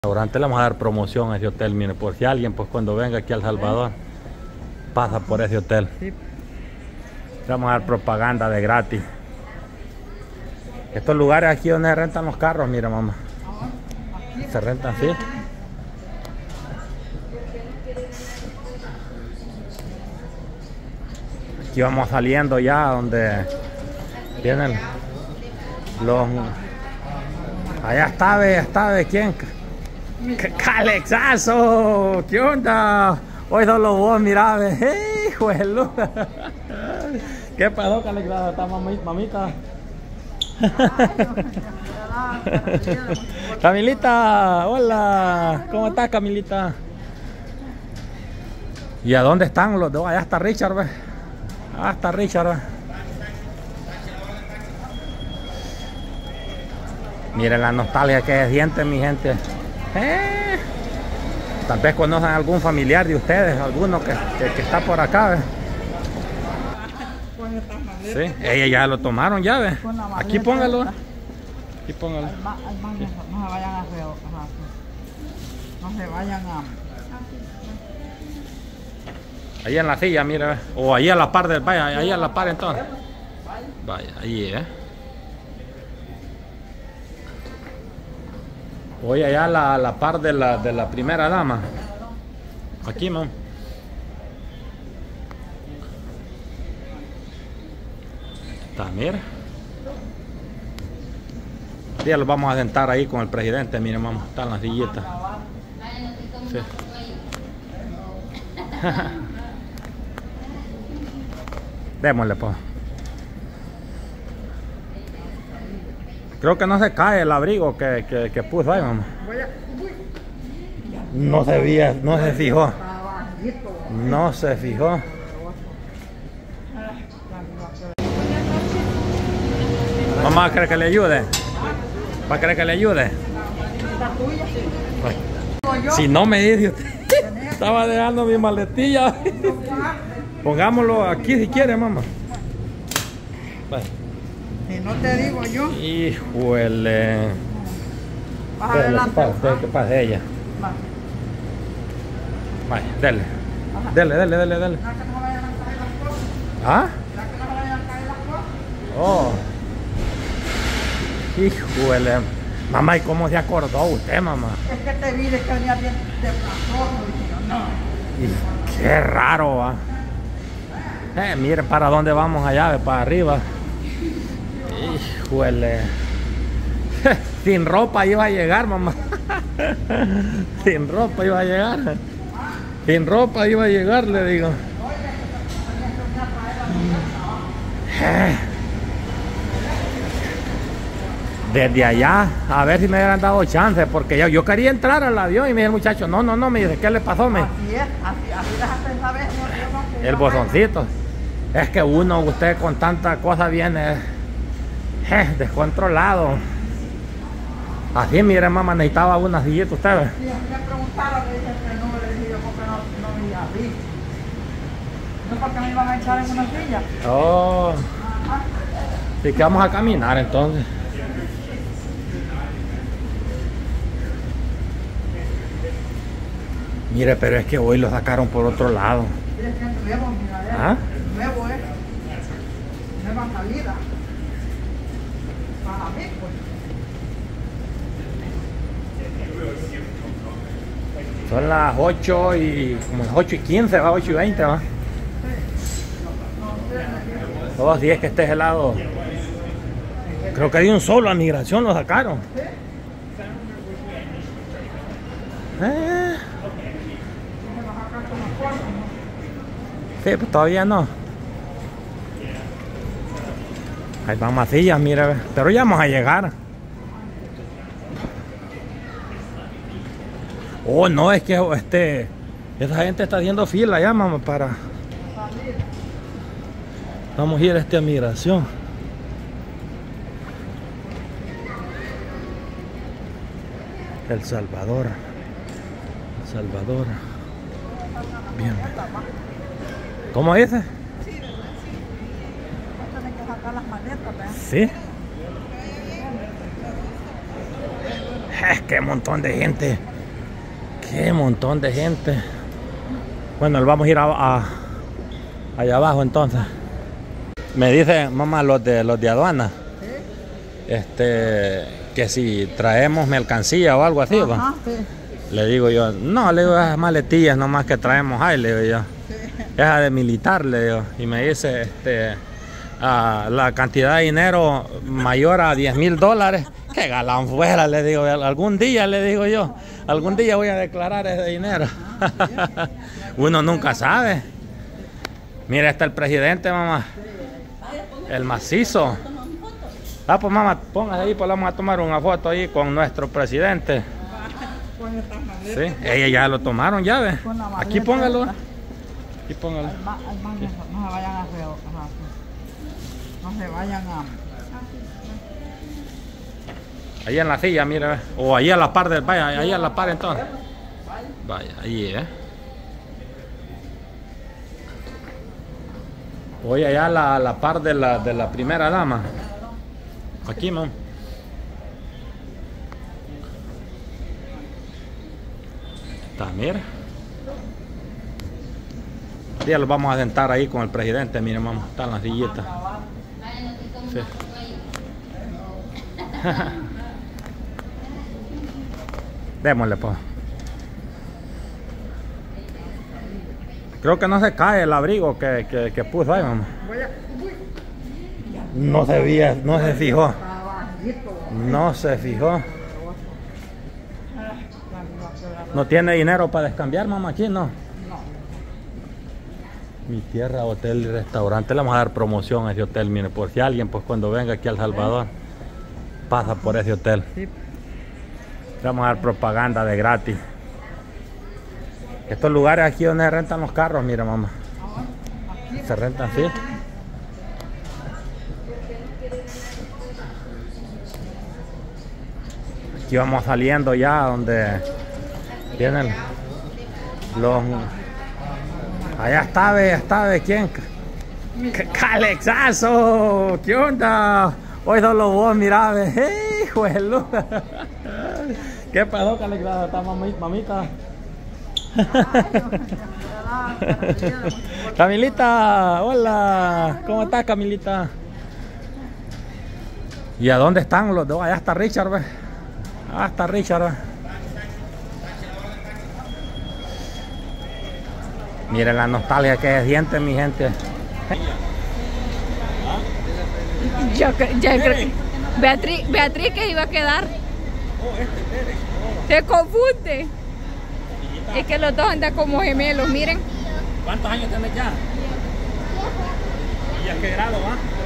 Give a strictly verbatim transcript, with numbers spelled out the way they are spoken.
Restaurante le vamos a dar promoción a ese hotel, mire, por si alguien pues cuando venga aquí a El Salvador pasa por ese hotel. Sí. Le vamos a dar propaganda de gratis. Estos lugares aquí donde se rentan los carros, mira mamá. Se rentan así. Aquí vamos saliendo ya donde tienen los... Allá está, ve, está, ve, ¿quién? ¡Calexazo! ¿Qué onda? Hoy solo vos, mirá, ve. ¡Hey, hijo de luz! ¿Qué pasó, Calexazo? ¿Está mamita? Camilita, hola. ¿Cómo estás, Camilita? ¿Y a dónde están los dos? Allá está Richard, ve. Ah, está Richard, ve. Miren la nostalgia que se siente, mi gente. Eh, tal vez conocen a algún familiar de ustedes, alguno que, que, que está por acá, ¿ve? Sí, ella ya lo tomaron ya, ¿ve? Aquí póngalo. Aquí póngalo. No se vayan a feo. No se vayan a... Ahí en la silla, mira. O ahí a la par del... Vaya, ahí a la par entonces. Vaya, ahí, ¿eh? Voy allá a la, la par de la, de la primera dama. Aquí, mam. Está, mira. Ya los vamos a sentar ahí con el presidente, mire, mamá. Está en la sillita. Sí. Démosle, pues. Creo que no se cae el abrigo que, que, que puso ahí, mamá. No se veía, no se fijó. No se fijó. Mamá, ¿cree que le ayude? ¿Va a querer que le ayude? Si no me dice usted, estaba dejando mi maletilla. Pongámoslo aquí si quiere, mamá. Vale. Si no te digo yo. Híjole. Vas adelante. ¿Qué pasa ella? Vaya, dele. Dele, dele, dele, dele. ¿Ah? Oh. Híjole. Mamá, ¿y cómo se acordó usted, mamá? Es que te vi de que venía bien de plazoso. Y yo, no. Y qué raro, va. Eh, miren para dónde vamos allá, para arriba. Híjole. Sin ropa iba a llegar, mamá. Sin ropa iba a llegar. Sin ropa iba a llegar, le digo. Desde allá, a ver si me hubieran dado chance, porque yo, yo quería entrar al avión y me dice el muchacho, no, no, no, me dice, ¿qué le pasó? Me? Así es, así, así dejaste saber. No, el bozoncito. Es que uno, usted con tanta cosa viene eh, descontrolado. Así, mire, mamá, necesitaba una sillita, usted ve. Sí, me preguntaron, le dije que no, le dije yo porque no, no me iba a abrir. No porque me iban a echar en una silla. Oh. Así que vamos a caminar entonces. Mire, pero es que hoy lo sacaron por otro lado. Sí, es que es nuevo, mira, eh. ¿Ah? Nuevo, eh. Nueva salida. Para mí, pues. Son las ocho y... como las ocho y quince, va, ocho y veinte, va. Todos los días que esté helado. Creo que hay un solo a migración, lo sacaron. Eh. Sí, pues todavía no. Ahí van más sillas, mira, pero ya vamos a llegar. Oh, no, es que este, esa gente está haciendo fila ya, mamá, para... Vamos a ir a esta migración. El Salvador. El Salvador. Bien. ¿Cómo dice? Sí, ¿verdad? Sí. No tienen que sacar las maletas, ¿verdad? Sí. Es que un montón de gente Qué montón de gente. Bueno, vamos a ir a, a, allá abajo entonces. Me dice mamá los de los de aduana. ¿Sí? Este, que si traemos mercancía o algo así, ajá, ¿va? Sí. Le digo yo, no, le digo, esas maletillas nomás que traemos ahí, le digo yo. Sí. Esa de militar, le digo. Y me dice, este, uh, la cantidad de dinero mayor a diez mil dólares. Que galán fuera, le digo, algún día, le digo yo, algún día voy a declarar ese dinero. Uno nunca sabe. Mira, está el presidente, mamá. El macizo. Ah, pues mamá, póngase ahí, pues vamos a tomar una foto ahí con nuestro presidente. Sí, ella ya lo tomaron, ya ve. Aquí póngalo. Aquí póngalo. No se vayan a feo. No se vayan a... Ahí en la silla, mira. O ahí a la par del... Vaya, ahí a la par entonces. Vaya, ahí, eh. Voy allá a la, a la par de la, de la primera dama. Aquí, mam. Está, mira. Ya lo vamos a sentar ahí con el presidente, mire, mamá. Está en la sillita. Sí. Démosle, pues. Creo que no se cae el abrigo que, que, que puso ahí, mamá. No se veía, no se fijó. No se fijó. ¿No tiene dinero para descambiar, mamá, aquí? No. Mi tierra, hotel y restaurante. Le vamos a dar promoción a ese hotel, mire, por si alguien, pues cuando venga aquí a El Salvador, pasa por ese hotel. Le vamos a dar propaganda de gratis. Estos lugares aquí donde se rentan los carros, mira, mamá. Se rentan así. Aquí vamos saliendo ya donde tienen los... Allá está, ve, está, ve, ¿quién? ¡Calexazo! ¿Qué onda? Hoy solo vos, mirá, ve. ¡Hey, hijo de luz! ¿Qué pasó, Calexazo? ¿Está mamita? Camilita, hola, ¿cómo estás, Camilita? ¿Y a dónde están los dos? Allá está Richard, ve. Ah, está Richard, ve. Miren la nostalgia que se siente, mi gente. Yo, yo creo que Beatriz, Beatriz que iba a quedar. Se confunde. Es que los dos andan como gemelos, miren. ¿Cuántos años tenés ya? ¿Y a qué grado va?